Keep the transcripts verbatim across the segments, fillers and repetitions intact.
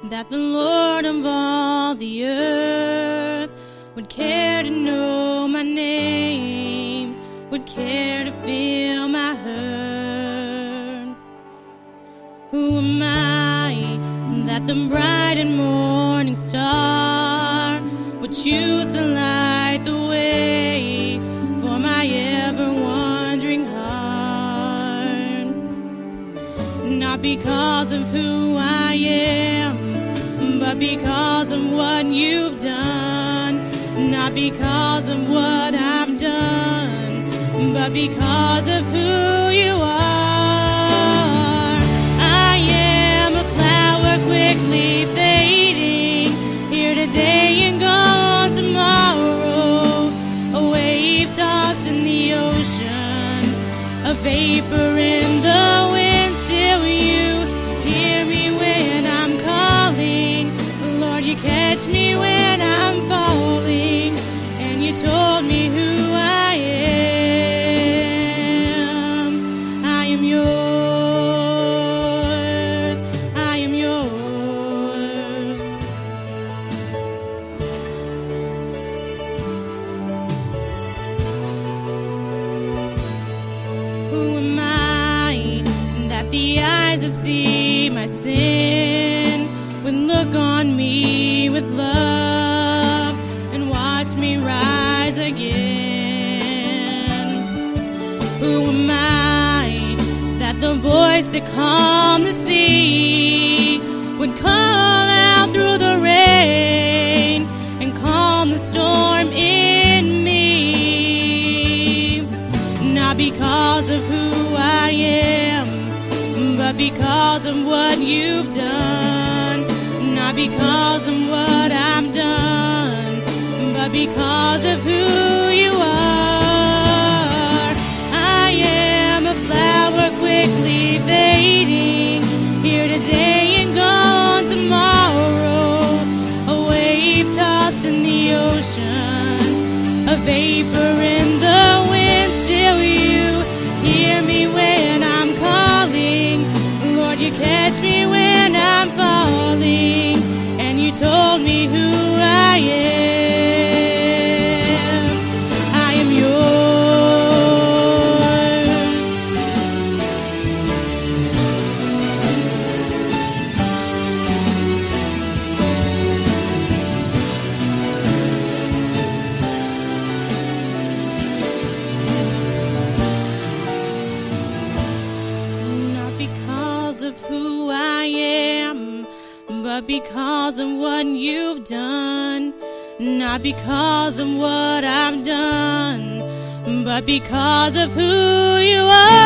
that the Lord of all the earth would care to know my name, would care to feel my hurt. Who am I that the bright and morning star would choose to light the way for my ever-wandering heart? Not because of who I am, but because of what you've done. Not because of what I've done, but because of who you are. I am a flower quickly fading, here today and gone tomorrow, a wave tossed in the ocean, a vapor in the wind. Still you hear me when I'm calling, Lord, you catch me when I'm falling, and you told me who I am. I am yours, I am yours. Who am I that the eyes that see my sin would look on me with love and watch me rise again? Who am I that the voice that calmed the sea would call out through the rain and calm the storm in me? Not because of who I am, but because of what you've done. Not because of what I've done, but because of who you are. I am a flower quickly fading, here today and gone tomorrow, a wave tossed in the ocean, a vapor in the wind. Still you hear me when I'm calling, Lord, you catch me when I'm falling, and you told me who I am. I am yours. Not because of who I am, but because of what you've done. Not because of what I've done, but because of who you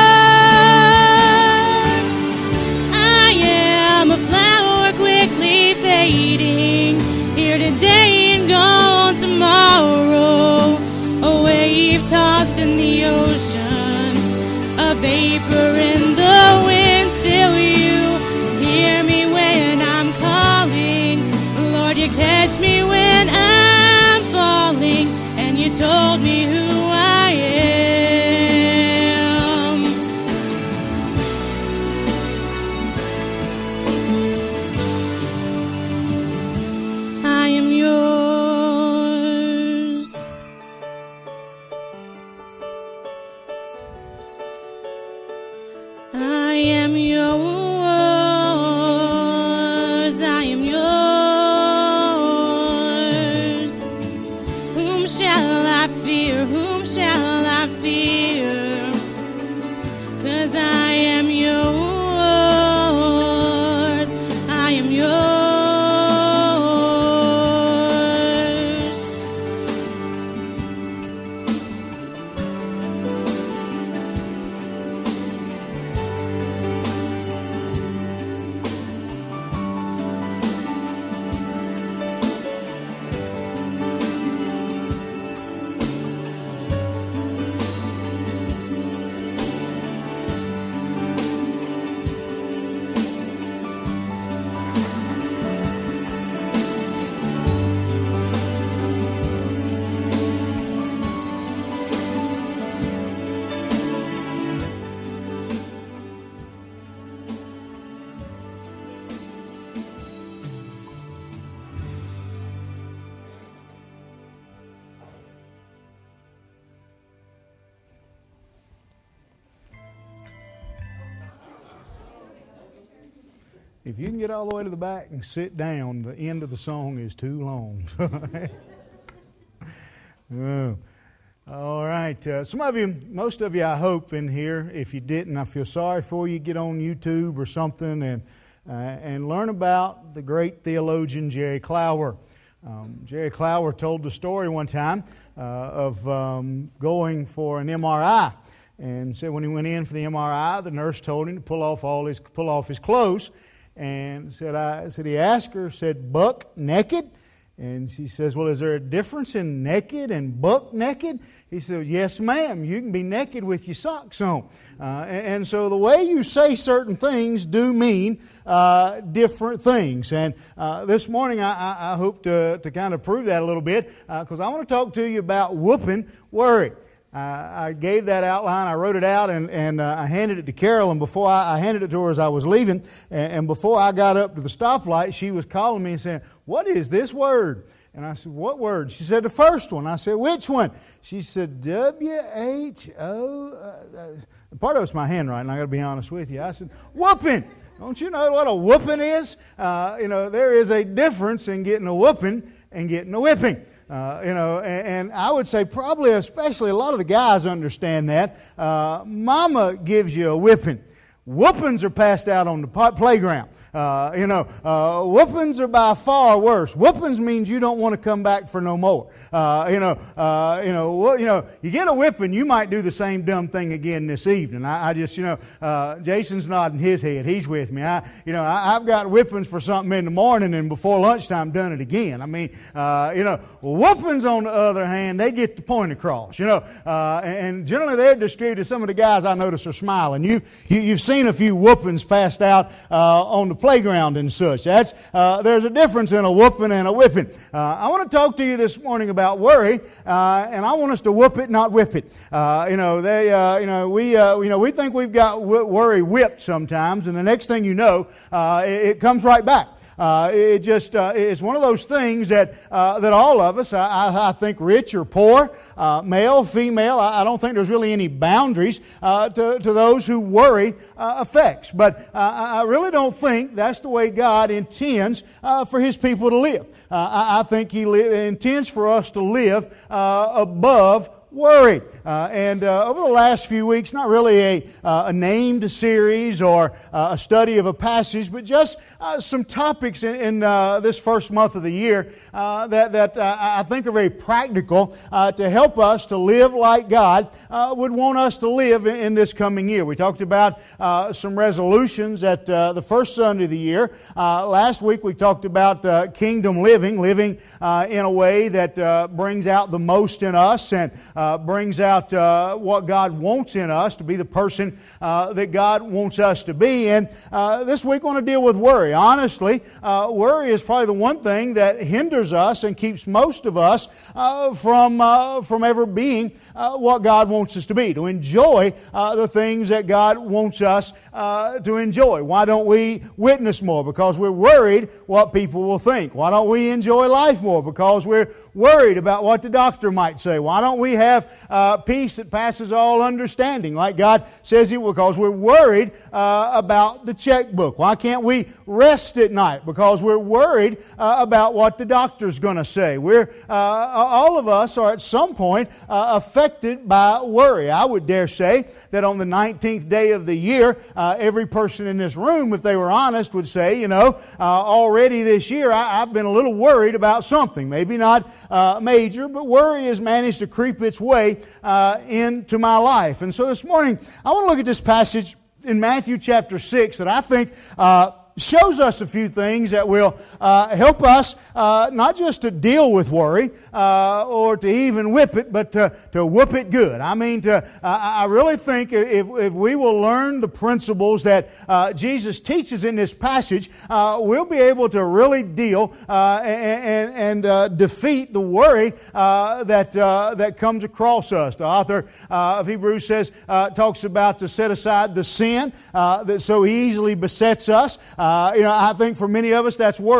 are. I am a flower quickly fading, here today and gone tomorrow, a wave tossed in the ocean, a vapor in the wind. Still you hear me when I'm calling, Lord, you catch me when I'm falling, and you told me who I am. I am yours. I am yours, I am yours. Whom shall I fear? Whom If you can get all the way to the back and sit down, the end of the song is too long. oh. All right. Uh, some of you, most of you, I hope, in here, if you didn't, I feel sorry for you. Get on YouTube or something and uh, and learn about the great theologian Jerry Clower. Um, Jerry Clower told the story one time uh, of um, going for an M R I, and said when he went in for the M R I, the nurse told him to pull off all his pull off his clothes, and said I said he asked her, said, "Buck naked?" And she says, "Well, is there a difference in naked and buck naked?" He said, "Yes, ma'am. You can be naked with your socks on." Uh, and, and so the way you say certain things do mean uh, different things. And uh, this morning I, I, I hope to, to kind of prove that a little bit, because uh, I want to talk to you about whooping worry. Uh, I gave that outline, I wrote it out, and, and uh, I handed it to Carolyn before I, I handed it to her as I was leaving. And, and before I got up to the stoplight, she was calling me and saying, "What is this word?" And I said, "What word?" She said, "The first one." I said, "Which one?" She said, W H O. Uh, part of it's my handwriting, I got to be honest with you. I said, "Whooping." Don't you know what a whooping is? Uh, you know, there is a difference in getting a whooping and getting a whipping. Uh, you know, and, and I would say probably especially a lot of the guys understand that. Uh, mama gives you a whipping. Whoopings are passed out on the playground. Uh, you know, uh, whoopings are by far worse. Whoopings means you don't want to come back for no more. Uh, you know, uh, you know, you know, you get a whipping, you might do the same dumb thing again this evening. I, I just, you know, uh, Jason's nodding his head. He's with me. I, you know, I, I've got whippings for something in the morning, and before lunchtime, done it again. I mean, uh, you know, whoopings on the other hand, they get the point across. You know, uh, and generally they're distributed. Some of the guys I notice are smiling. You, you you've seen a few whoopings passed out uh, on the playground and such. That's uh, there's a difference in a whooping and a whipping. Uh, I want to talk to you this morning about worry, uh, and I want us to whoop it, not whip it. Uh, you know, they, uh, you know, we, uh, you know, we think we've got w- worry whipped sometimes, and the next thing you know, uh, it, it comes right back. Uh, it just uh, it's one of those things that uh, that all of us, I, I think, rich or poor, uh, male, female, I, I don't think there's really any boundaries uh, to, to those who worry uh, affects. But uh, I really don't think that's the way God intends uh, for His people to live. Uh, I, I think He li- intends for us to live uh, above worry. Uh, and uh, over the last few weeks, not really a, uh, a named series or uh, a study of a passage, but just uh, some topics in, in uh, this first month of the year uh, that, that uh, I think are very practical uh, to help us to live like God uh, would want us to live in, in this coming year. We talked about uh, some resolutions at uh, the first Sunday of the year. Uh, last week we talked about uh, kingdom living, living uh, in a way that uh, brings out the most in us and uh, brings out uh, what God wants in us to be the person uh, that God wants us to be. And uh, this week I want to deal with worry. Honestly, uh, worry is probably the one thing that hinders us and keeps most of us uh, from uh, from ever being uh, what God wants us to be, to enjoy uh, the things that God wants us uh, to enjoy. Why don't we witness more? Because we're worried what people will think. Why don't we enjoy life more? Because we're worried about what the doctor might say. Why don't we have uh, peace that passes all understanding, like God says He will? Because we're worried uh, about the checkbook. Why can't we rest at night? Because we're worried uh, about what the doctor's going to say. We're uh, all of us are at some point uh, affected by worry. I would dare say that on the nineteenth day of the year, uh, every person in this room, if they were honest, would say, you know, uh, already this year I, I've been a little worried about something. Maybe not uh, major, but worry has managed to creep its way uh, into my life. And so this morning, I want to look at this passage in Matthew chapter six that I think uh, shows us a few things that will uh, help us uh, not just to deal with worry uh, or to even whip it, but to, to whoop it good. I mean, to, uh, I really think if, if we will learn the principles that uh, Jesus teaches in this passage, uh, we'll be able to really deal uh, and, and uh, defeat the worry uh, that uh, that comes across us. The author uh, of Hebrews says, uh, talks about to set aside the sin uh, that so easily besets us. Uh, you know, I think for many of us that's worry. Uh,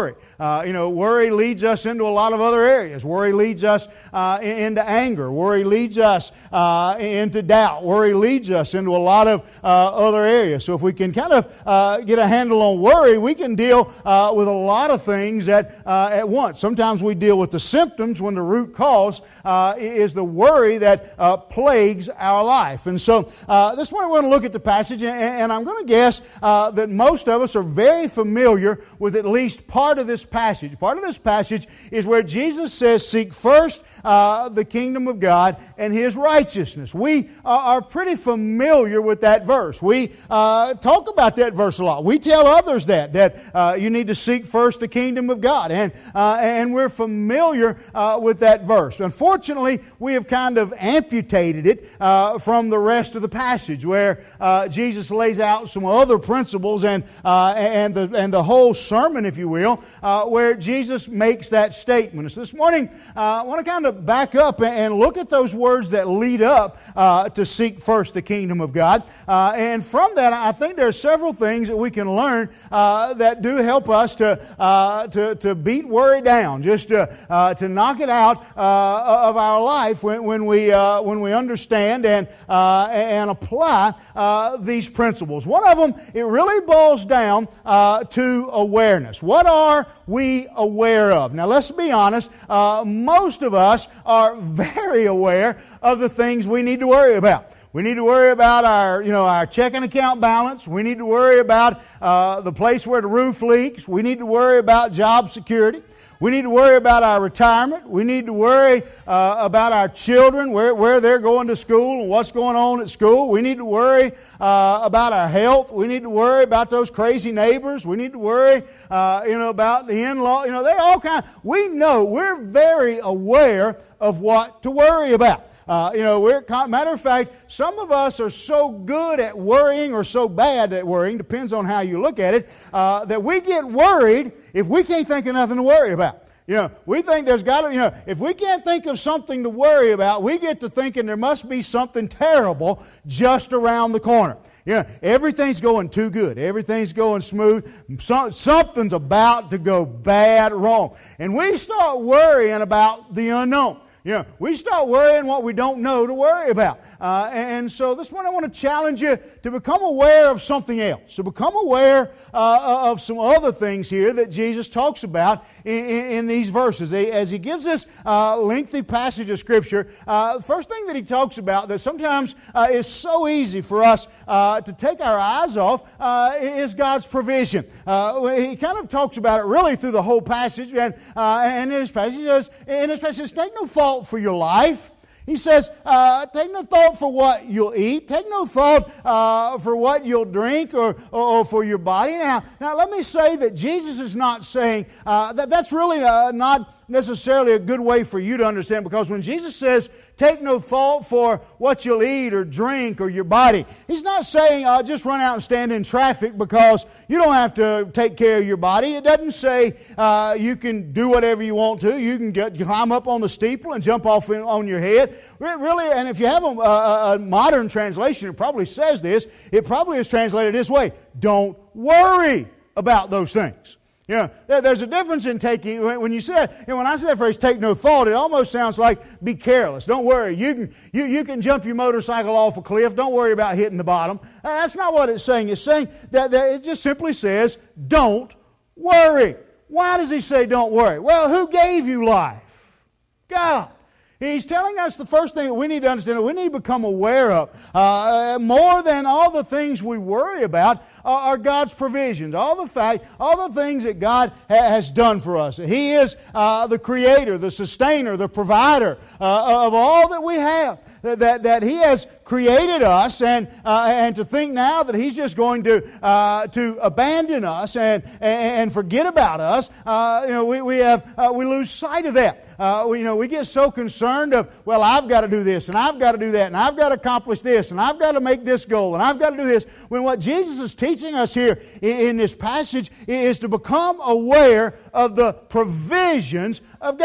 Uh, you know, worry leads us into a lot of other areas. Worry leads us uh, into anger. Worry leads us uh, into doubt. Worry leads us into a lot of uh, other areas. So if we can kind of uh, get a handle on worry, we can deal uh, with a lot of things at, uh, at once. Sometimes we deal with the symptoms when the root cause uh, is the worry that uh, plagues our life. And so uh, this morning we're going to look at the passage, and, and I'm going to guess uh, that most of us are very familiar with at least part of this passage. Part of this passage is where Jesus says, seek first uh, the kingdom of God and His righteousness. We uh, are pretty familiar with that verse. We uh, talk about that verse a lot. We tell others that, that uh, you need to seek first the kingdom of God. And, uh, and we're familiar uh, with that verse. Unfortunately, we have kind of amputated it uh, from the rest of the passage, where uh, Jesus lays out some other principles and uh, and the and the whole sermon, if you will, uh, where Jesus makes that statement. So this morning, uh, I want to kind of back up and look at those words that lead up uh, to seek first the kingdom of God. Uh, and from that, I think there are several things that we can learn uh, that do help us to uh, to to beat worry down, just to uh, to knock it out uh, of our life when when we uh, when we understand and uh, and apply uh, these principles. One of them, it really boils down uh, to awareness. What are we aware of? Now, let's be honest. Uh, most of us are very aware of the things we need to worry about. We need to worry about our, you know, our checking account balance. We need to worry about uh, the place where the roof leaks. We need to worry about job security. We need to worry about our retirement. We need to worry uh, about our children, where, where they're going to school and what's going on at school. We need to worry uh, about our health. We need to worry about those crazy neighbors. We need to worry, uh, you know, about the in-law. You know, they're all kind of, we know, we're very aware of what to worry about. Uh, you know, we're, matter of fact, some of us are so good at worrying or so bad at worrying, depends on how you look at it, uh, that we get worried if we can't think of nothing to worry about. You know, we think there's got to, you know, if we can't think of something to worry about, we get to thinking there must be something terrible just around the corner. You know, everything's going too good. Everything's going smooth. So, something's about to go bad wrong. And we start worrying about the unknown. You know, we start worrying what we don't know to worry about. Uh, and so this morning I want to challenge you to become aware of something else, to become aware uh, of some other things here that Jesus talks about in, in, in these verses. As He gives this uh, lengthy passage of Scripture, uh, the first thing that He talks about that sometimes uh, is so easy for us uh, to take our eyes off uh, is God's provision. Uh, he kind of talks about it really through the whole passage, and, uh, and in this passage, he says, in this passage, take no fault for your life. He says, uh, take no thought for what you'll eat. Take no thought uh, for what you'll drink or, or, or for your body. Now, now, let me say that Jesus is not saying, uh, that that's really uh, not necessarily a good way for you to understand, because when Jesus says, take no thought for what you'll eat or drink or your body, He's not saying uh, just run out and stand in traffic because you don't have to take care of your body. It doesn't say uh, you can do whatever you want to. You can get, climb up on the steeple and jump off in, on your head. Really, and if you have a, a, a modern translation, it probably says this. It probably is translated this way: don't worry about those things. You know, there, there's a difference in taking, when you say, you know, when I say that phrase, take no thought, it almost sounds like be careless. Don't worry. You can, you, you can jump your motorcycle off a cliff. Don't worry about hitting the bottom. That's not what it's saying. It's saying that, that it just simply says, don't worry. Why does He say don't worry? Well, who gave you life? God. He's telling us the first thing that we need to understand, that we need to become aware of, uh, more than all the things we worry about, are, are God's provisions. All the fact, all the things that God ha- has done for us. He is uh, the Creator, the Sustainer, the Provider uh, of all that we have. That, that, that He has created us, and uh, and to think now that He's just going to uh, to abandon us and and forget about us, uh, you know, we we have uh, we lose sight of that. Uh, we, you know, we get so concerned of, well, I've got to do this, and I've got to do that, and I've got to accomplish this, and I've got to make this goal, and I've got to do this. When what Jesus is teaching us here in, in this passage is to become aware of the provisions of God.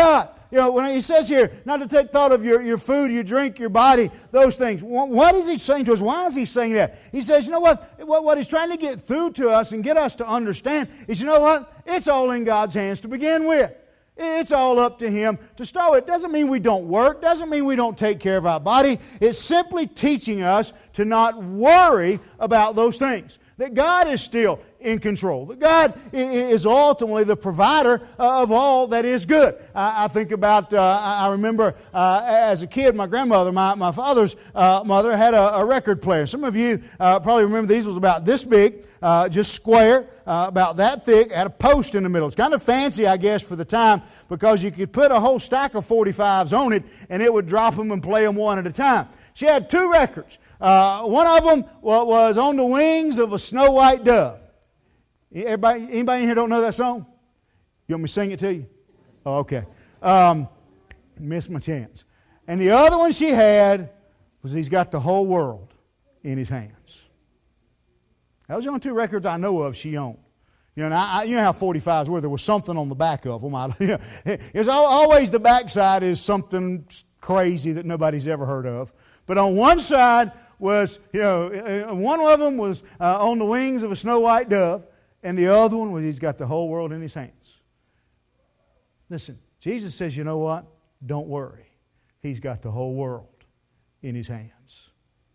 you know, when he says here, not to take thought of your, your food, your drink, your body, those things. What is he saying to us? Why is he saying that? He says, you know what? What, what he's trying to get through to us and get us to understand is, you know what? It's all in God's hands to begin with. It's all up to Him to start with. It doesn't mean we don't work. Doesn't mean we don't take care of our body. It's simply teaching us to not worry about those things. That God is still in control. That God is ultimately the provider of all that is good. I, I think about, uh, I remember uh, as a kid, my grandmother, my, my father's uh, mother, had a, a record player. Some of you uh, probably remember these. Was about this big, uh, just square, uh, about that thick, had a post in the middle. It's kind of fancy, I guess, for the time, because you could put a whole stack of forty-fives on it, and it would drop them and play them one at a time. She had two records. Uh, one of them was On the Wings of a Snow White Dove. Everybody, anybody in here don't know that song? You want me to sing it to you? Oh, okay. Um, missed my chance. And the other one she had was He's Got the Whole World in His Hands. That was the only two records I know of she owned. You know, and I, you know how forty-fives were. There was something on the back of them. I, you know, it's always the backside is something crazy that nobody's ever heard of. But on one side was, you know, one of them was uh, On the Wings of a Snow White Dove, and the other one was He's Got the Whole World in His hands. Listen, Jesus says, you know what? Don't worry. He's got the whole world in His hands.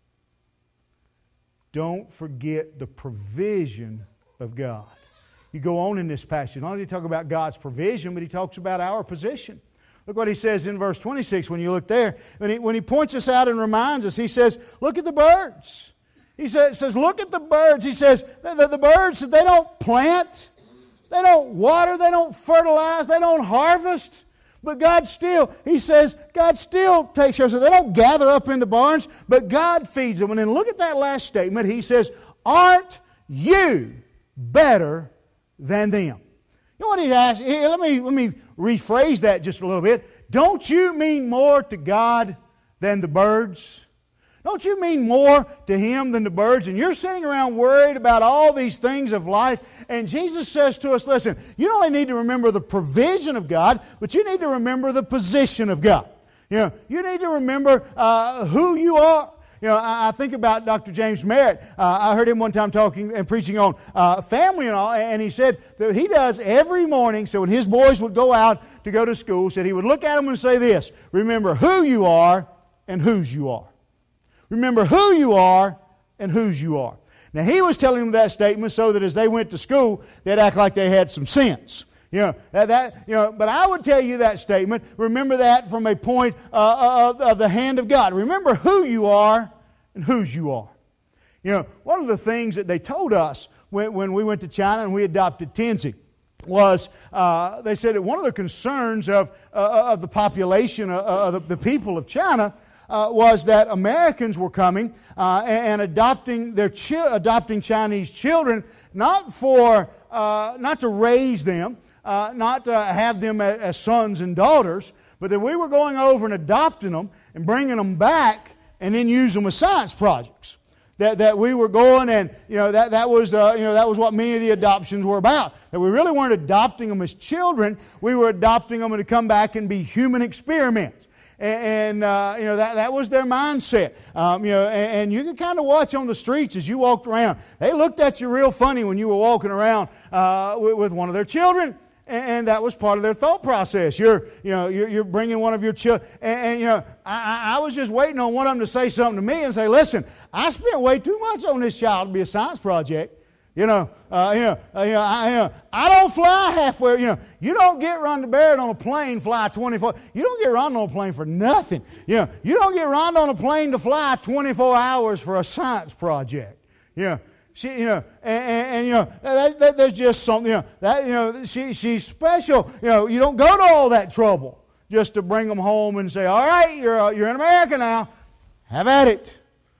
Don't forget the provision of God. You go on in this passage. Not only does He talk about God's provision, but He talks about our position. Look what He says in verse twenty-six when you look there. When He, when he points us out and reminds us, He says, look at the birds. He says, says look at the birds. He says, the, the, the birds, they don't plant, they don't water, they don't fertilize, they don't harvest. But God still, He says, God still takes care of them. They don't gather up into barns, but God feeds them. And then look at that last statement. He says, aren't you better than them? You know what He asks? Here, let me, let me rephrase that just a little bit. Don't you mean more to God than the birds? Don't you mean more to Him than the birds? And you're sitting around worried about all these things of life. And Jesus says to us, listen, you not only need to remember the provision of God, but you need to remember the position of God. You know, you need to remember uh, who you are. You know, I, I think about Doctor James Merritt. Uh, I heard him one time talking and preaching on uh, family and all, and he said that he does every morning, so when his boys would go out to go to school, said he would look at them and say this, remember who you are and whose you are. Remember who you are and whose you are. Now, he was telling them that statement so that as they went to school, they'd act like they had some sense. You know, that, that, you know, but I would tell you that statement, remember that from a point uh, of, of the hand of God. Remember who you are and whose you are. You know, one of the things that they told us when, when we went to China and we adopted Tenzi was, uh, they said that one of the concerns of, uh, of the population, uh, of the, the people of China, Uh, was that Americans were coming uh, and, and adopting their chi- adopting Chinese children, not for uh, not to raise them, uh, not to have them as, as sons and daughters, but that we were going over and adopting them and bringing them back and then use them as science projects. That, that we were going and you know that that was uh, you know that was what many of the adoptions were about. That we really weren't adopting them as children; we were adopting them to come back and be human experiments. And, uh, you know, that, that was their mindset. Um, you know, and, and you could kind of watch on the streets as you walked around. They looked at you real funny when you were walking around uh, with, with one of their children. And, and that was part of their thought process. You're, you know, you're, you're bringing one of your children. And, and, you know, I, I was just waiting on one of them to say something to me and say, listen, I spent way too much on this child to be a science project. You know, uh, you know, uh, you know, I, you know, I don't fly halfway. You know, you don't get Rhonda Barrett on a plane fly twenty-four. You don't get Rhonda on a plane for nothing. You know, you don't get Rhonda on a plane to fly twenty-four hours for a science project. You know, she, you know, and, and, and you know, that, that, there's just something. You know, that you know, she, she's special. You know, you don't go to all that trouble just to bring them home and say, all right, you're uh, you're in America now, have at it.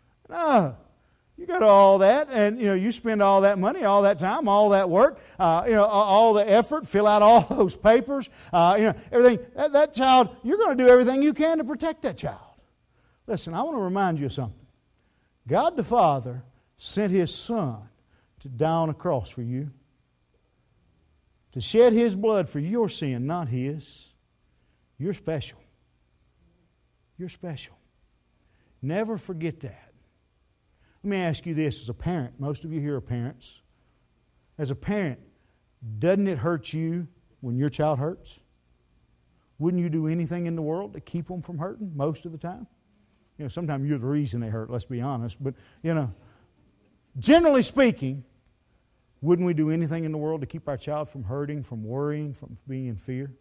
No. You go to all that, and you know you spend all that money, all that time, all that work, uh, you know, all the effort, fill out all those papers, uh, you know, everything. That, that child, you're going to do everything you can to protect that child. Listen, I want to remind you of something. God the Father sent His Son to die on a cross for you, to shed His blood for your sin, not His. You're special. You're special. Never forget that. Let me ask you this as a parent. Most of you here are parents. As a parent, doesn't it hurt you when your child hurts? Wouldn't you do anything in the world to keep them from hurting most of the time? You know, sometimes you're the reason they hurt, let's be honest. But, you know, generally speaking, wouldn't we do anything in the world to keep our child from hurting, from worrying, from being in fear?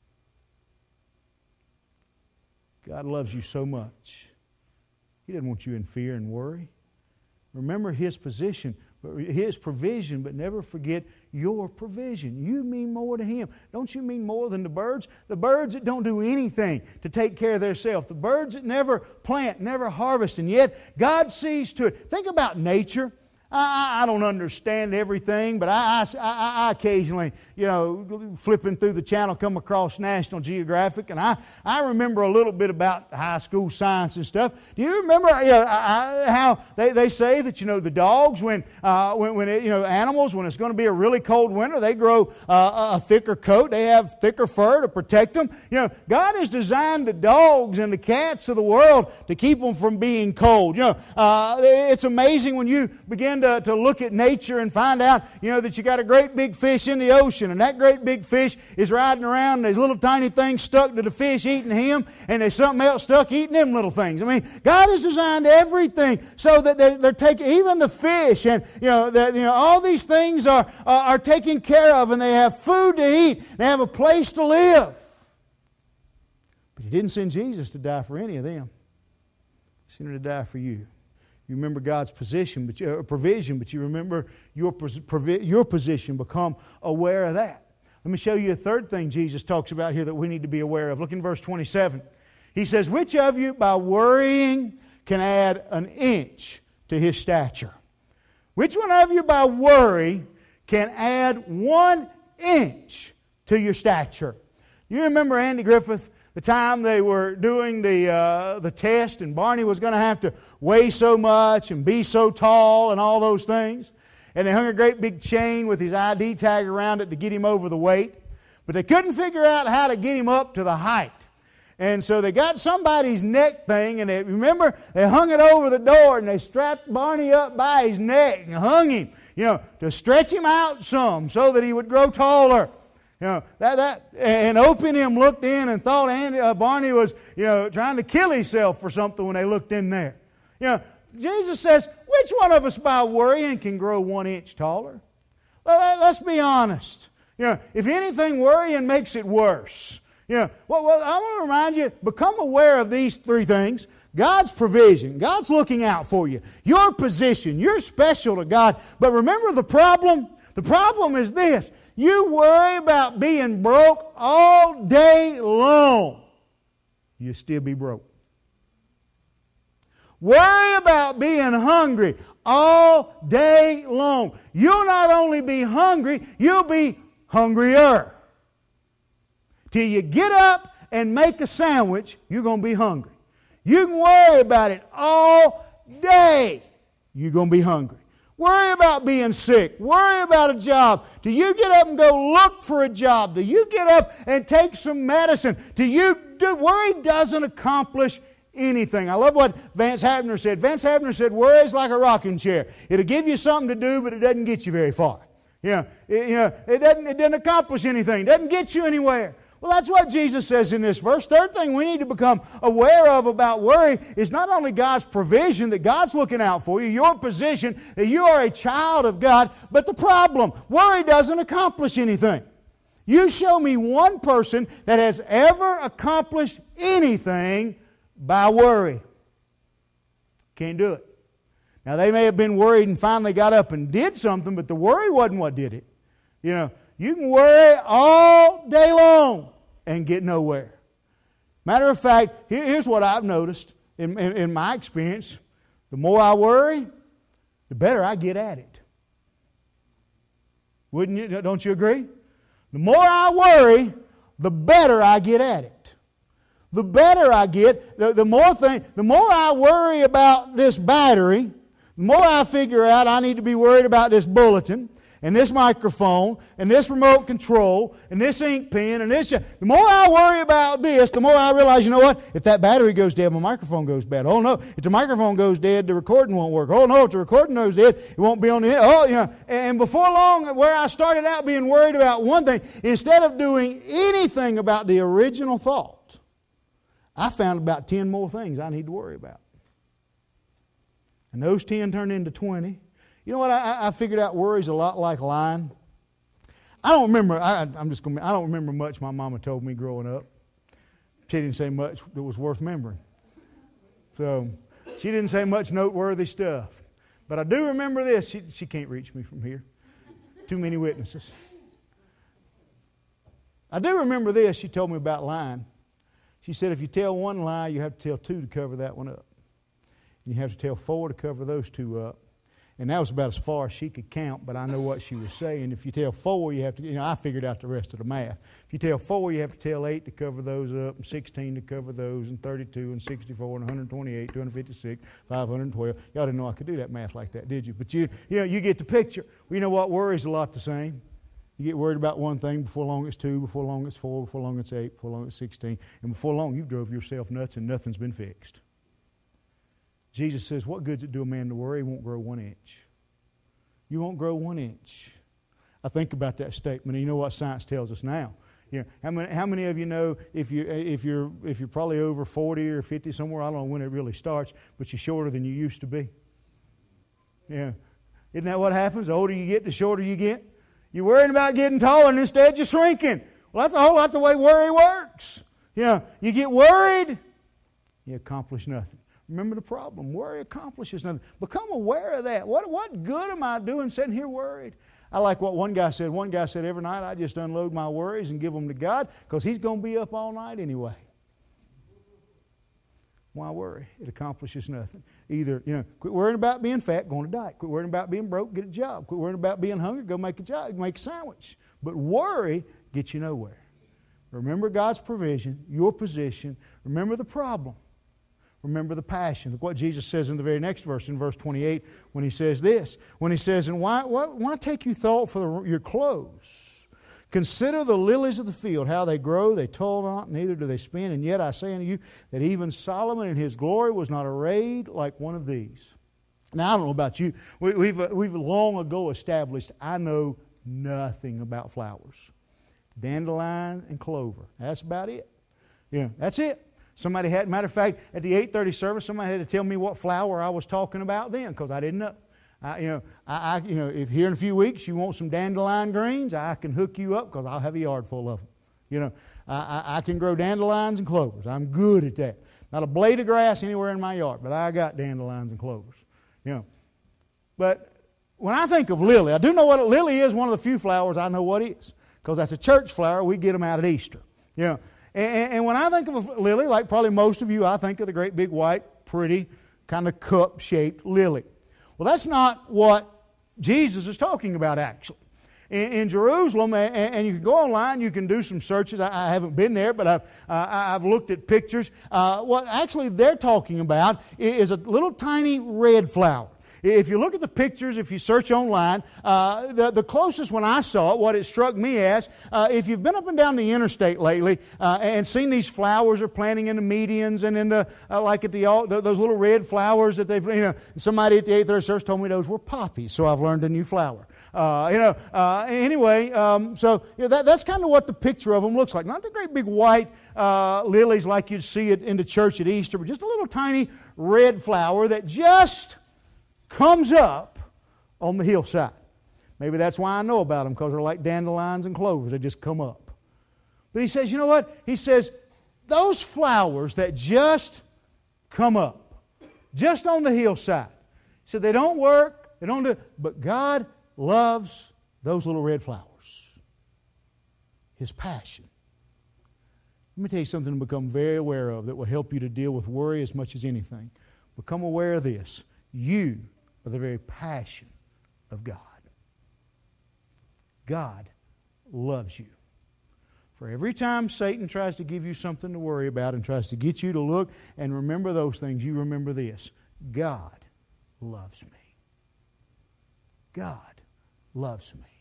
God loves you so much. He doesn't want you in fear and worry. Remember His position, His provision, but never forget your provision. You mean more to Him. Don't you mean more than the birds? The birds that don't do anything to take care of themselves. The birds that never plant, never harvest, and yet God sees to it. Think about nature. I, I don't understand everything, but I, I, I occasionally, you know, flipping through the channel, come across National Geographic, and I, I remember a little bit about high school science and stuff. Do you remember you know, I, how they, they say that, you know, the dogs, when, uh, when, when it, you know, animals, when it's going to be a really cold winter, they grow uh, a thicker coat, they have thicker fur to protect them. You know, God has designed the dogs and the cats of the world to keep them from being cold. You know, uh, it's amazing when you begin To, to look at nature and find out, you know, that you got a great big fish in the ocean, and that great big fish is riding around, and there's little tiny things stuck to the fish eating him, and there's something else stuck eating them little things. I mean, God has designed everything so that they're, they're taking, even the fish, and, you know, that, you know, all these things are, are, are taken care of, and they have food to eat, they have a place to live. But He didn't send Jesus to die for any of them. He sent Him to die for you. You remember God's position, but you, uh, provision, but you remember your, provi- your position. Become aware of that. Let me show you a third thing Jesus talks about here that we need to be aware of. Look in verse twenty-seven. He says, which of you by worrying can add an inch to his stature? Which one of you by worry can add one inch to your stature? You remember Andy Griffith? The time they were doing the uh, the test, and Barney was going to have to weigh so much and be so tall and all those things. And they hung a great big chain with his I D tag around it to get him over the weight. But they couldn't figure out how to get him up to the height. And so they got somebody's neck thing, and they, remember, they hung it over the door, and they strapped Barney up by his neck and hung him, you know, to stretch him out some so that he would grow taller. You know, that, that, and O P and him looked in and thought Andy, uh, Barney was, you know, trying to kill himself for something when they looked in there. You know, Jesus says, which one of us by worrying can grow one inch taller? Well, let's be honest. You know, if anything, worrying makes it worse. You know, well, well, I want to remind you, become aware of these three things. God's provision. God's looking out for you. Your position. You're special to God. But remember the problem? The problem is this. You worry about being broke all day long. You'll still be broke. Worry about being hungry all day long. You'll not only be hungry, you'll be hungrier. Till you get up and make a sandwich, you're going to be hungry. You can worry about it all day. You're going to be hungry. Worry about being sick. Worry about a job. Do you get up and go look for a job? Do you get up and take some medicine? Do you do, worry doesn't accomplish anything. I love what Vance Havner said. Vance Havner said, worry is like a rocking chair. It'll give you something to do, but it doesn't get you very far. You know, it, you know, it doesn't, it doesn't accomplish anything. It doesn't get you anywhere. Well, that's what Jesus says in this verse. Third thing we need to become aware of about worry is not only God's provision, that God's looking out for you, your position, that you are a child of God, but the problem, worry doesn't accomplish anything. You show me one person that has ever accomplished anything by worry. Can't do it. Now, they may have been worried and finally got up and did something, but the worry wasn't what did it. You know, you can worry all day long and get nowhere. Matter of fact, here, here's what I've noticed in, in, in my experience. The more I worry, the better I get at it. Wouldn't you? Don't you agree? The more I worry, the better I get at it. The better I get, the, the more thing, the more I worry about this battery, the more I figure out I need to be worried about this bulletin. and this microphone and this remote control and this ink pen and this. The more I worry about this, the more I realize, you know what? If that battery goes dead, my microphone goes bad. Oh no, if the microphone goes dead, the recording won't work. Oh no, if the recording goes dead, it won't be on the. Oh, you know. And before long, where I started out being worried about one thing, instead of doing anything about the original thought, I found about ten more things I need to worry about. And those ten turned into twenty. You know what? I, I figured out worry's a lot like lying. I don't remember. I, I'm just going. I don't remember much my mama told me growing up. She didn't say much that was worth remembering. So she didn't say much noteworthy stuff. But I do remember this. She, she can't reach me from here. Too many witnesses. I do remember this. She told me about lying. She said, if you tell one lie, you have to tell two to cover that one up. And you have to tell four to cover those two up. And that was about as far as she could count, but I know what she was saying. If you tell four, you have to, you know, I figured out the rest of the math. If you tell four, you have to tell eight to cover those up, and sixteen to cover those, and thirty-two, and sixty-four, and one hundred twenty-eight, two hundred fifty-six, five hundred twelve. Y'all didn't know I could do that math like that, did you? But you, you know, you get the picture. Well, you know what? Worry's a lot the same. You get worried about one thing, before long it's two, before long it's four, before long it's eight, before long it's sixteen, and before long you've drove yourself nuts and nothing's been fixed. Jesus says, what good's it do a man to worry? He won't grow one inch. You won't grow one inch. I think about that statement, and you know what science tells us now. You know, how many, how many of you know if, you, if, you're, if you're probably over forty or fifty somewhere, I don't know when it really starts, but you're shorter than you used to be? Yeah. Isn't that what happens? The older you get, the shorter you get. You're worrying about getting taller, and instead you're shrinking. Well, that's a whole lot the way worry works. You know, you get worried, you accomplish nothing. Remember the problem. Worry accomplishes nothing. Become aware of that. What, what good am I doing sitting here worried? I like what one guy said. One guy said, every night I just unload my worries and give them to God because He's going to be up all night anyway. Why worry? It accomplishes nothing. Either, you know, quit worrying about being fat, go on a diet. Quit worrying about being broke, get a job. Quit worrying about being hungry, go make a job, make a sandwich. But worry gets you nowhere. Remember God's provision, your position. Remember the problem. Remember the passion. Look what Jesus says in the very next verse, in verse twenty-eight, when He says this. When He says, and why, why, why take you thought for the, your clothes? Consider the lilies of the field, how they grow, they toil not, neither do they spin. And yet I say unto you that even Solomon in his glory was not arrayed like one of these. Now, I don't know about you. We, we've, we've long ago established I know nothing about flowers. Dandelion and clover. That's about it. Yeah, that's it. Somebody had, matter of fact, at the eight thirty service, somebody had to tell me what flower I was talking about then, because I didn't know. I, you know, I, I, you know, if here in a few weeks you want some dandelion greens, I can hook you up because I'll have a yard full of them. You know, I, I, I can grow dandelions and clovers. I'm good at that. Not a blade of grass anywhere in my yard, but I got dandelions and clovers. You know, but when I think of lily, I do know what a lily is. One of the few flowers I know what it is, because that's a church flower. We get them out at Easter. You know. And, and when I think of a lily, like probably most of you, I think of the great big white, pretty, kind of cup-shaped lily. Well, that's not what Jesus is talking about, actually. In, in Jerusalem, and, and you can go online, you can do some searches. I, I haven't been there, but I've, uh, I've looked at pictures. Uh, what actually they're talking about is a little tiny red flower. If you look at the pictures, if you search online, uh, the, the closest one I saw, what it struck me as, uh, if you've been up and down the interstate lately uh, and seen these flowers are planting in the medians and in the, uh, like at the, the, those little red flowers that they've, you know, somebody at the eight thirty service told me those were poppies, so I've learned a new flower. Uh, you know, uh, anyway, um, so you know, that, that's kind of what the picture of them looks like. Not the great big white uh, lilies like you'd see it in the church at Easter, but just a little tiny red flower that just comes up on the hillside. Maybe that's why I know about them, because they're like dandelions and clovers. They just come up. But he says, you know what? He says, those flowers that just come up, just on the hillside. He said, they don't work, they don't do, but God loves those little red flowers. His passion. Let me tell you something to become very aware of that will help you to deal with worry as much as anything. Become aware of this. You are the very passion of God. God loves you. For every time Satan tries to give you something to worry about and tries to get you to look and remember those things, you remember this. God loves me. God loves me.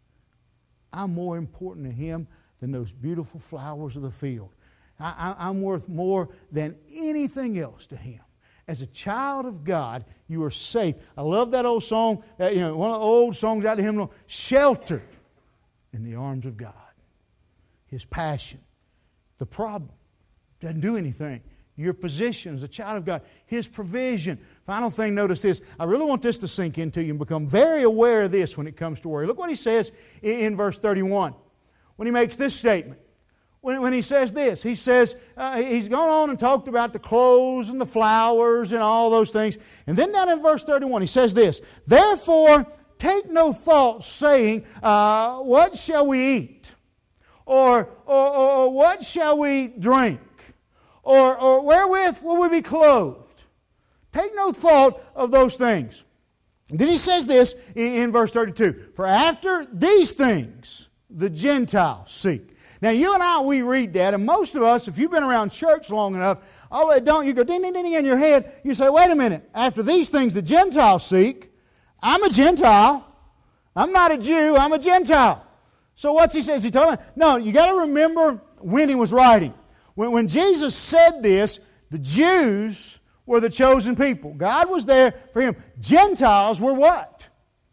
I'm more important to Him than those beautiful flowers of the field. I, I, I'm worth more than anything else to Him. As a child of God, you are safe. I love that old song, that, you know, one of the old songs out of hymn, sheltered in the arms of God. His passion. The problem doesn't do anything. Your position as a child of God, His provision. Final thing, notice this. I really want this to sink into you and become very aware of this when it comes to worry. Look what He says in, in verse thirty-one when He makes this statement. When, when He says this, He says, uh, He's gone on and talked about the clothes and the flowers and all those things. And then down in verse thirty-one, He says this, therefore take no thought saying, uh, what shall we eat? Or, or, or, or what shall we drink? Or, or wherewith will we be clothed? Take no thought of those things. And then He says this in, in verse thirty-two, for after these things the Gentiles seek. Now you and I, we read that, and most of us, if you've been around church long enough, all that don't, you go ding, ding, ding in your head, you say, wait a minute, after these things the Gentiles seek, I'm a Gentile. I'm not a Jew, I'm a Gentile. So what's He says? He told me, no, you got to remember when He was writing. When, when Jesus said this, the Jews were the chosen people. God was there for Him. Gentiles were what?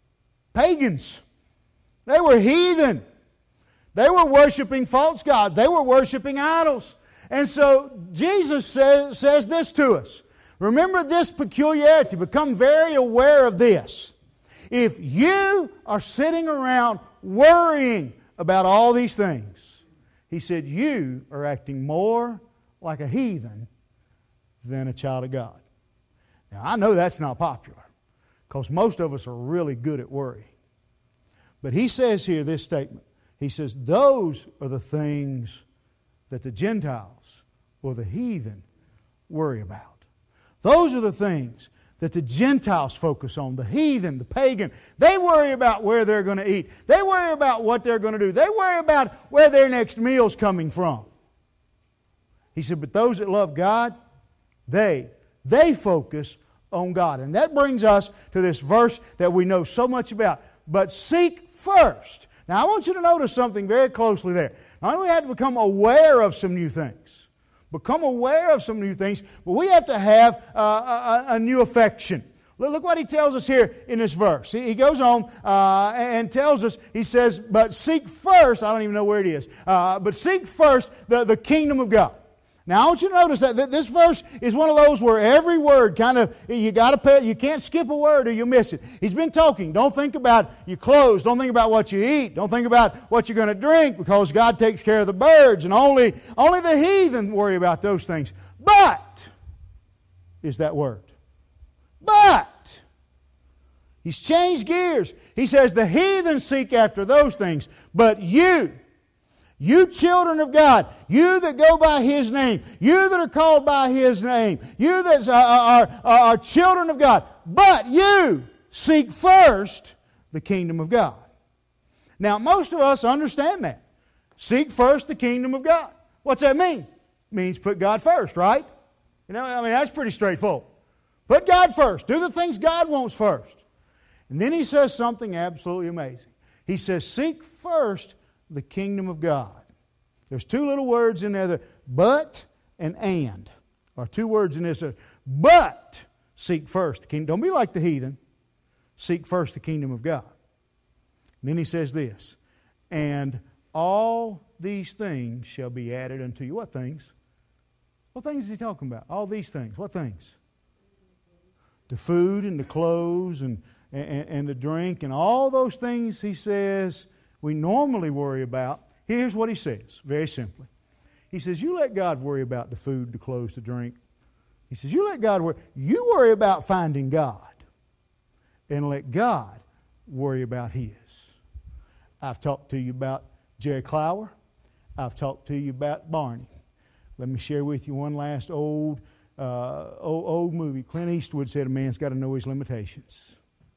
Pagans. They were heathen. They were worshiping false gods. They were worshiping idols. And so Jesus says, says this to us. Remember this peculiarity. Become very aware of this. If you are sitting around worrying about all these things, He said, you are acting more like a heathen than a child of God. Now, I know that's not popular because most of us are really good at worrying. But He says here this statement. He says, those are the things that the Gentiles or the heathen worry about. Those are the things that the Gentiles focus on, the heathen, the pagan. They worry about where they're going to eat. They worry about what they're going to do. They worry about where their next meal's coming from. He said, but those that love God, they, they focus on God. And that brings us to this verse that we know so much about. But seek first. Now I want you to notice something very closely there. Not only do we have to become aware of some new things, become aware of some new things, but we have to have uh, a, a new affection. Look what He tells us here in this verse. He goes on uh, and tells us, He says, but seek first, I don't even know where it is, uh, but seek first the, the kingdom of God. Now I want you to notice that this verse is one of those where every word kind of, you got to pay, you can't skip a word or you miss it. He's been talking. Don't think about your clothes. Don't think about what you eat. Don't think about what you're going to drink because God takes care of the birds and only, only the heathen worry about those things. But is that word. But He's changed gears. He says the heathen seek after those things, but you, you children of God, you that go by His name, you that are called by His name, you that are, are, are, are children of God, but you seek first the kingdom of God. Now, most of us understand that. Seek first the kingdom of God. What's that mean? It means put God first, right? You know, I mean, that's pretty straightforward. Put God first. Do the things God wants first. And then He says something absolutely amazing. He says, seek first the kingdom of God. There's two little words in there, that but and and. Or two words in this. But seek first the kingdom. Don't be like the heathen. Seek first the kingdom of God. And then He says this, and all these things shall be added unto you. What things? What things is He talking about? All these things. What things? The food and the clothes and, and, and the drink and all those things He says we normally worry about. Here's what He says, very simply. He says, you let God worry about the food, the clothes, the drink. He says, you let God worry. You worry about finding God and let God worry about His. I've talked to you about Jerry Clower. I've talked to you about Barney. Let me share with you one last old, uh, old, old movie. Clint Eastwood said a man's got to know his limitations.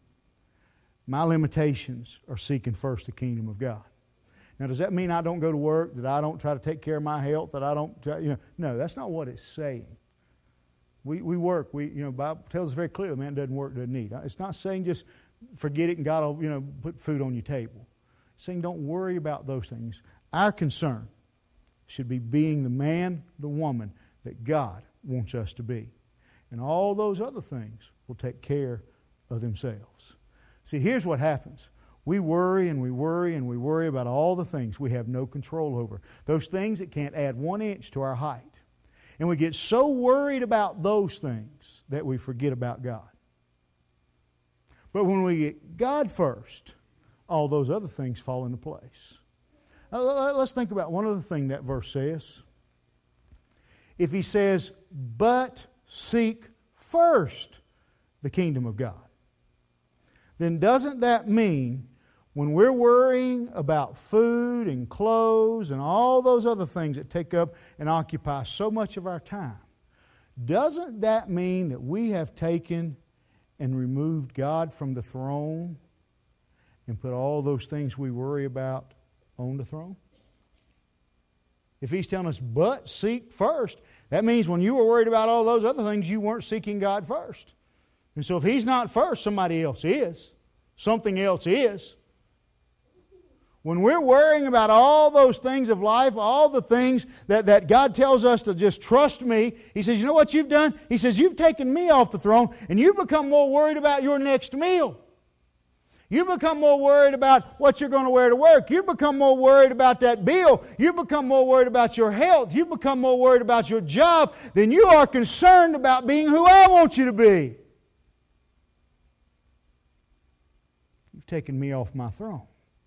My limitations are seeking first the kingdom of God. Now, does that mean I don't go to work, that I don't try to take care of my health, that I don't try, you know? No, that's not what it's saying. We we work. We you know, Bible tells us very clearly, man doesn't work, doesn't eat. It's not saying just forget it and God will, you know, put food on your table. It's saying don't worry about those things. Our concern should be being the man, the woman that God wants us to be. And all those other things will take care of themselves. See, here's what happens. We worry and we worry and we worry about all the things we have no control over. Those things that can't add one inch to our height. And we get so worried about those things that we forget about God. But when we get God first, all those other things fall into place. Now, let's think about one other thing that verse says. If he says, but seek first the kingdom of God, then doesn't that mean when we're worrying about food and clothes and all those other things that take up and occupy so much of our time, doesn't that mean that we have taken and removed God from the throne and put all those things we worry about on the throne? If He's telling us, but seek first, that means when you were worried about all those other things, you weren't seeking God first. And so if He's not first, somebody else is. Something else is. When we're worrying about all those things of life, all the things that, that God tells us to just trust me, He says, you know what you've done? He says, you've taken me off the throne and you've become more worried about your next meal. You become more worried about what you're going to wear to work. You become more worried about that bill. You become more worried about your health. You become more worried about your job than you are concerned about being who I want you to be. You've taken me off my throne.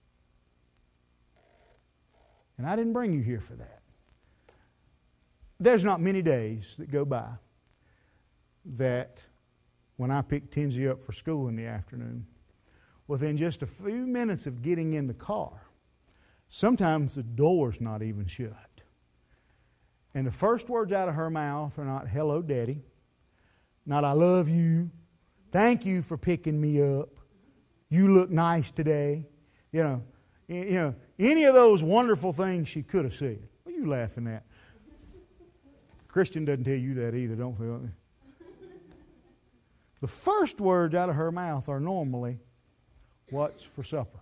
And I didn't bring you here for that. There's not many days that go by that when I pick Tinsy up for school in the afternoon, within just a few minutes of getting in the car, sometimes the door's not even shut. And the first words out of her mouth are not, hello, Daddy, not I love you, thank you for picking me up, you look nice today. You know, you know, any of those wonderful things she could have said. What are you laughing at? Christian doesn't tell you that either, don't feel it. The first words out of her mouth are normally, what's for supper?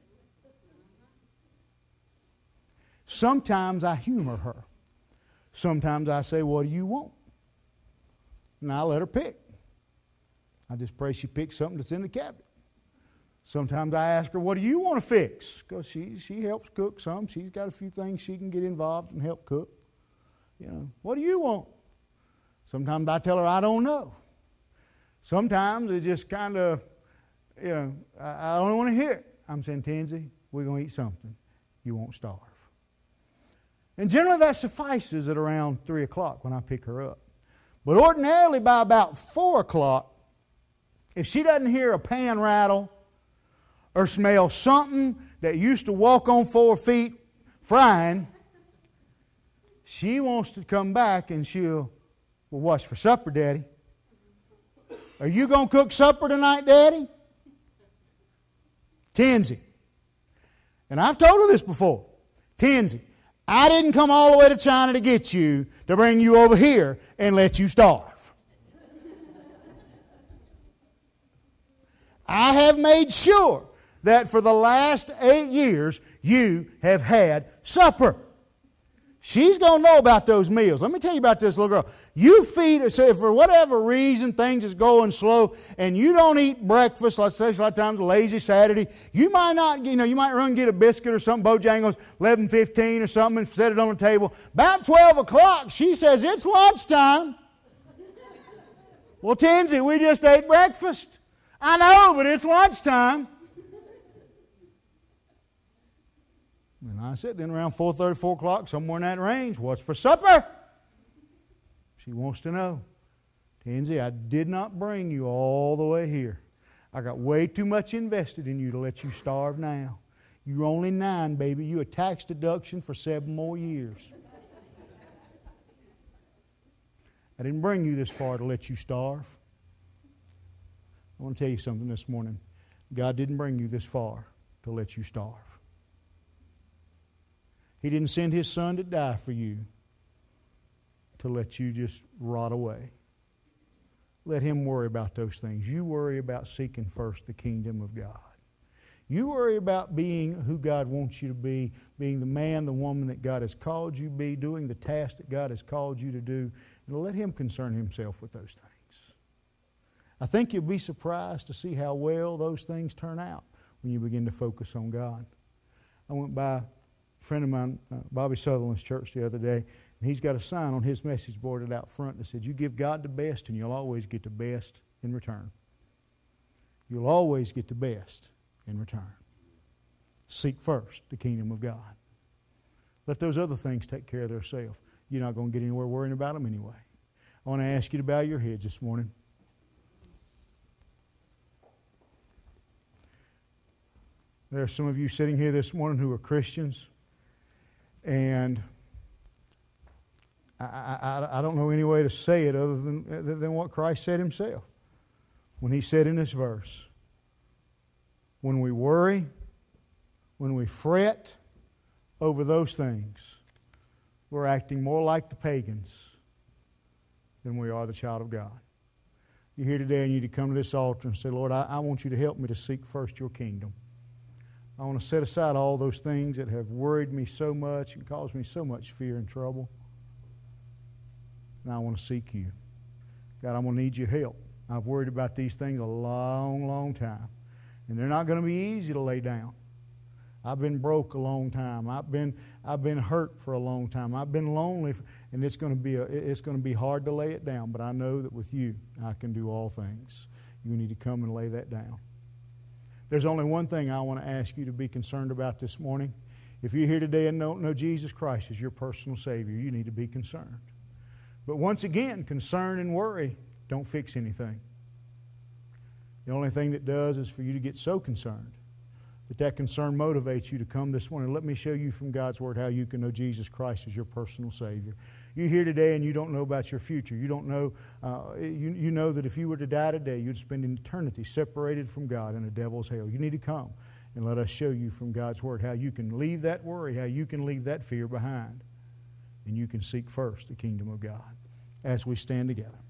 Sometimes I humor her. Sometimes I say, what do you want? And I let her pick. I just pray she picks something that's in the cabinet. Sometimes I ask her, what do you want to fix? Because she, she helps cook some. She's got a few things she can get involved and help cook. You know, what do you want? Sometimes I tell her, I don't know. Sometimes it just kind of, you know, I, I don't want to hear it. I'm saying, Tinsy, we're going to eat something. You won't starve. And generally that suffices at around three o'clock when I pick her up. But ordinarily by about four o'clock, if she doesn't hear a pan rattle or smell something that used to walk on four feet frying, she wants to come back and she'll, well, what's for supper, Daddy? Are you going to cook supper tonight, Daddy? Tinsy. And I've told her this before. Tinsy, I didn't come all the way to China to get you, to bring you over here and let you starve. I have made sure that for the last eight years you have had supper. She's going to know about those meals. Let me tell you about this little girl. You feed her, so if for whatever reason things is going slow and you don't eat breakfast, let's say a lot of times a lazy Saturday, you might not, you know, you might run and get a biscuit or something, Bojangles, eleven fifteen or something, and set it on the table. About twelve o'clock, she says, it's lunchtime. Well, Tinsy, we just ate breakfast. I know, but it's lunchtime. And I said, then around four thirty, four o'clock, somewhere in that range, what's for supper? She wants to know. Tinsy, I did not bring you all the way here. I got way too much invested in you to let you starve now. You're only nine, baby. You a tax deduction for seven more years. I didn't bring you this far to let you starve. I want to tell you something this morning. God didn't bring you this far to let you starve. He didn't send His Son to die for you to let you just rot away. let Him worry about those things. You worry about seeking first the kingdom of God. You worry about being who God wants you to be, being the man, the woman that God has called you to be, doing the task that God has called you to do, and let Him concern Himself with those things. I think you'll be surprised to see how well those things turn out when you begin to focus on God. I went by a friend of mine, uh, Bobby Sutherland's church the other day, and he's got a sign on his message board out front that said, "You give God the best and you'll always get the best in return." You'll always get the best in return. Seek first the kingdom of God. Let those other things take care of themselves. You're not going to get anywhere worrying about them anyway. I want to ask you to bow your heads this morning. There are some of you sitting here this morning who are Christians, and I, I, I don't know any way to say it other than, than what Christ said Himself when He said in this verse, when we worry, when we fret over those things, we're acting more like the pagans than we are the child of God. You're here today and you need to come to this altar and say, "Lord, I, I want you to help me to seek first your kingdom. I want to set aside all those things that have worried me so much and caused me so much fear and trouble. And I want to seek you. God, I'm going to need your help. I've worried about these things a long, long time. And they're not going to be easy to lay down. I've been broke a long time. I've been I've been hurt for a long time. I've been lonely, and it's going to be a, it's going to be hard to lay it down. But I know that with you, I can do all things. You need to come and lay that down. There's only one thing I want to ask you to be concerned about this morning. If you're here today and don't know Jesus Christ as your personal Savior, you need to be concerned. But once again, concern and worry don't fix anything. The only thing that does is for you to get so concerned that that concern motivates you to come this morning. Let me show you from God's Word how you can know Jesus Christ as your personal Savior. You're here today and you don't know about your future. You don't know, uh, you, you know that if you were to die today, you'd spend an eternity separated from God in a devil's hell. You need to come and let us show you from God's Word how you can leave that worry, how you can leave that fear behind, and you can seek first the kingdom of God as we stand together.